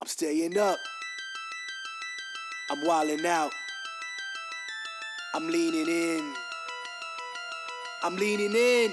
I'm staying up. I'm wildin' out. I'm leaning in. I'm leaning in.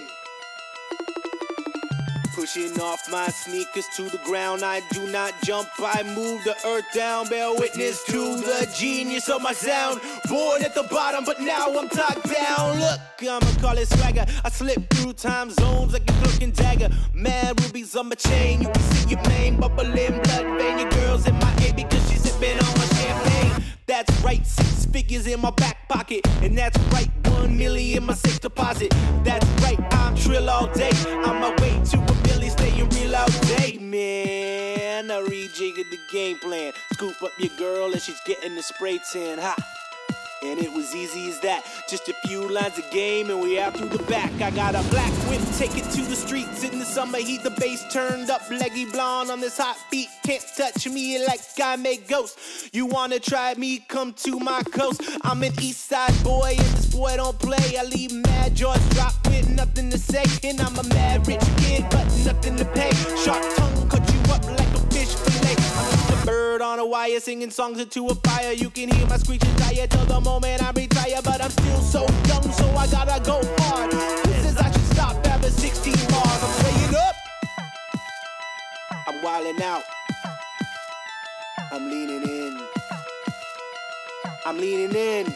Pushing off my sneakers to the ground. I do not jump, I move the earth down. Bear witness to the genius of my sound. Born at the bottom, but now I'm top down. Look, I'ma call it swagger. I slip through time zones like a cloak and dagger. Mad rubies on my chain. You can see your name bubbling, blood vein. Your girl's in my ear because she's sipping on my champagne. That's right, 6 figures in my back pocket. And that's right, 1 million in my safe deposit. That's right, I'm trill all day. On my way to a Billy, staying real all day, man. I rejiggered the game plan. Scoop up your girl and she's getting the spray tan. Ha! And it was easy as that. Just a few lines of game and we out through the back. I got a black whip, take it to the streets in the summer heat. The bass turned up, leggy blonde on this hot beat. Can't touch me like I make ghosts. You wanna try me, come to my coast. I'm an east side boy and this boy don't play. I leave mad jaws drop with nothing to say. And I'm a mad rich kid but nothing to pay. Sharp tongue cut you up like a fish fillet. I'm just a bird on a wire singing songs into a fire. You can hear my screeching tire till the moment I retire. But I'm still so young so I gotta go hard. This is I should stop after 16 bars. I'm staying up. I'm wildin' out. I'm leaning in. I'm leaning in.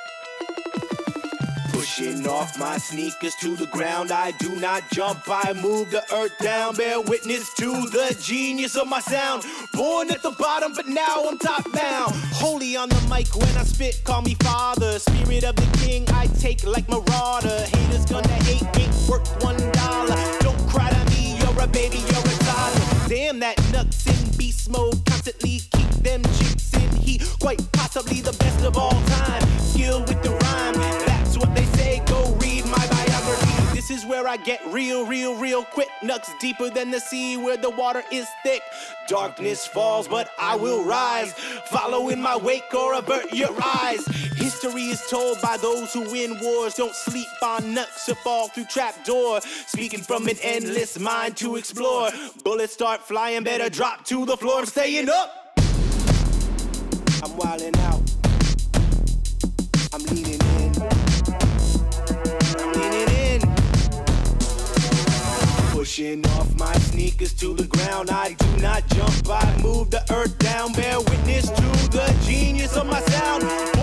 Pushing off my sneakers to the ground. I do not jump, I move the earth down. Bear witness to the genius of my sound. Born at the bottom, but now I'm top down. Holy on the mic when I spit, call me father. Spirit of the king, I take like marauder. Haters gonna hate, ain't worth $1. Don't cry to me, you're a baby, you're a toddler. Damn, that nuts in beast mode constantly keep them chicks in heat. Quite possibly the best of all time. Skill with the rhyme, that's what they say. Go read my biography. This is where I get real quick. Nuts deeper than the sea where the water is thick. Darkness falls, but I will rise. Follow in my wake or avert your eyes. History is told by those who win wars. Don't sleep on nuts or fall through trapdoor. Speaking from an endless mind to explore. Bullets start flying, better drop to the floor. I'm staying up. I'm wildin' out. I'm leaning in. I'm leaning in. Pushing off my sneakers to the ground. I do not jump, I move the earth down. Bear witness to the genius of my sound.